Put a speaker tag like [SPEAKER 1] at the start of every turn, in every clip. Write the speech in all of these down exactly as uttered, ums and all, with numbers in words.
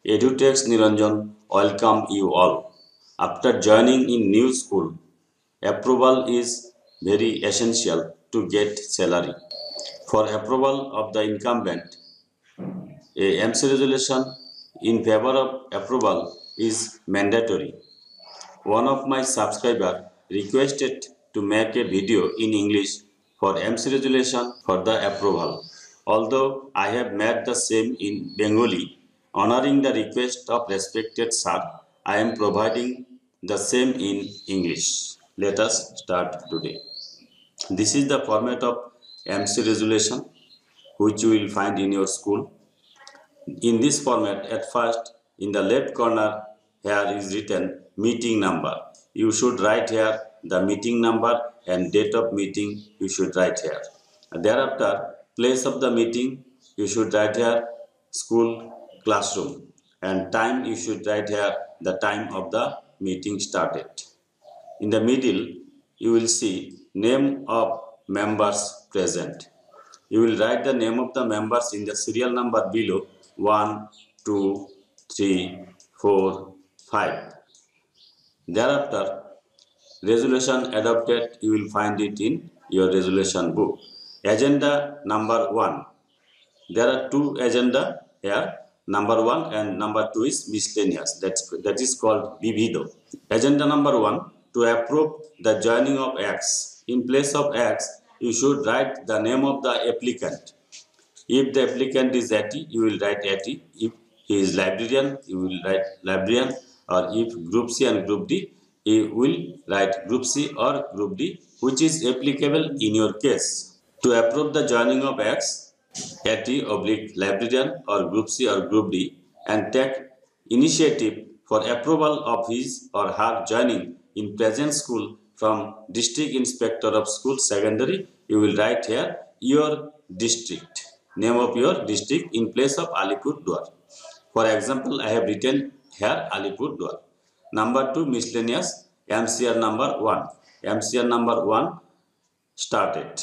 [SPEAKER 1] EduTex Niranjan welcome you all. After joining in new school, approval is very essential to get salary. For approval of the incumbent, a M C resolution in favor of approval is mandatory. One of my subscribers requested to make a video in English for M C resolution for the approval. Although I have made the same in Bengali, honoring the request of respected sir, I am providing the same in English. Let us start today. This is the format of M C resolution which you will find in your school. In this format, at first, in the left corner, here is written meeting number. You should write here the meeting number and date of meeting you should write here. Thereafter, place of the meeting you should write here school classroom, and time you should write here the time of the meeting started. In the middle, you will see name of members present. You will write the name of the members in the serial number below one, two, three, four, five. Thereafter, resolution adopted, you will find it in your resolution book. Agenda number one. There are two agenda here. Number one and number two is miscellaneous. That's, that is called Vivido. Agenda number one, to approve the joining of X. In place of X, you should write the name of the applicant. If the applicant is Ati, you will write Ati. If he is librarian, you will write librarian. Or if group C and group D, you will write group C or group D, which is applicable in your case. To approve the joining of X, Ati oblique librarian or group C or group D, and take initiative for approval of his or her joining in present school from District Inspector of School Secondary, you will write here your district. Name of your district in place of Alipurduar. For example, I have written here Alipurduar. Number two, miscellaneous, M C R number one. M C R number one started.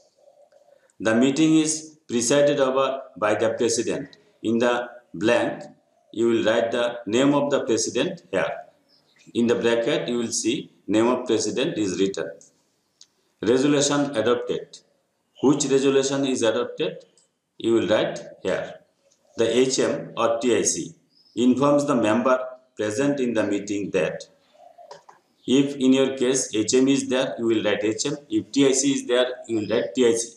[SPEAKER 1] The meeting is presided over by the president. In the blank, you will write the name of the president here. In the bracket, you will see name of president is written. Resolution adopted. Which resolution is adopted? You will write here. The H M or T I C informs the member present in the meeting that if in your case H M is there, you will write H M. If T I C is there, you will write T I C.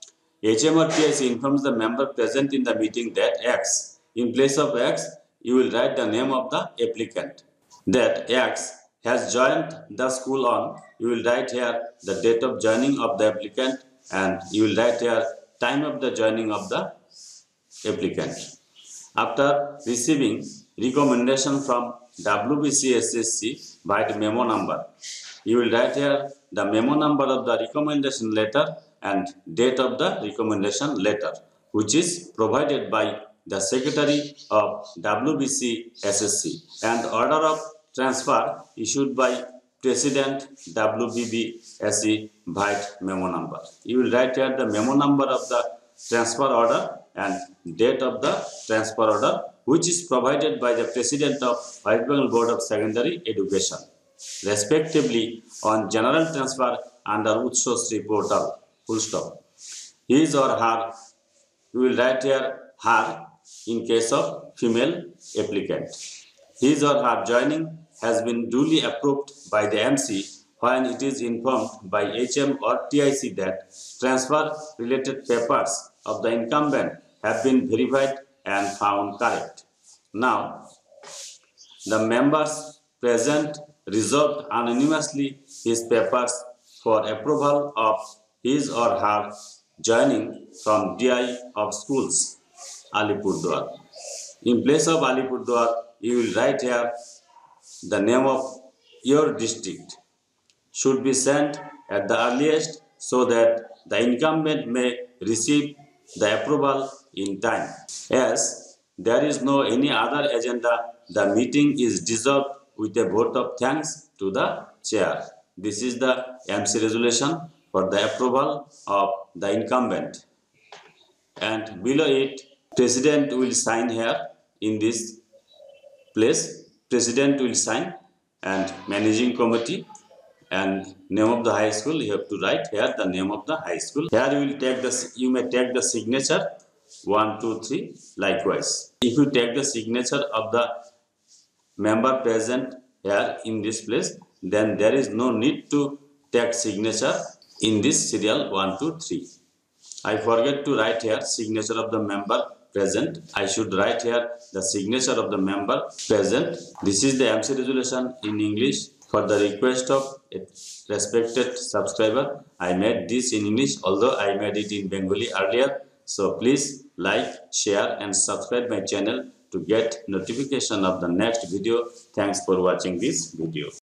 [SPEAKER 1] H M or T I C informs the member present in the meeting that X. In place of X, you will write the name of the applicant. That X has joined the school on, you will write here the date of joining of the applicant, and you will write here time of the joining of the applicant. After receiving recommendation from W B C S S C by the memo number, you will write here the memo number of the recommendation letter and date of the recommendation letter, which is provided by the Secretary of W B C S S C, and order of transfer issued by President W B B S C by memo number. You will write here the memo number of the transfer order and date of the transfer order, which is provided by the President of West Bengal Board of Secondary Education, respectively on general transfer under Utshosri portal. Full stop. His or her, you will write here her in case of female applicant. His or her joining has been duly approved by the M C when it is informed by H M or T I C that transfer related papers of the incumbent have been verified and found correct. Now, the members present reserved anonymously his papers for approval of his or her joining from D I of schools, Alipurduar. In place of Alipurduar, you will write here the name of your district. Should be sent at the earliest so that the incumbent may receive the approval in time. As there is no any other agenda, the meeting is dissolved with a vote of thanks to the chair. This is the M C resolution for the approval of the incumbent. And below it, President will sign here in this place, president will sign, and managing committee, and name of the high school. You have to write here the name of the high school. Here you will take the you may take the signature one, two, three. Likewise, if you take the signature of the member present here in this place, then there is no need to take signature in this serial one, two, three. I forget to write here signature of the member present. I should write here the signature of the member present. This is the M C resolution in English. For the request of a respected subscriber, I made this in English, although I made it in Bengali earlier. So please like, share and subscribe my channel to get notification of the next video. Thanks for watching this video.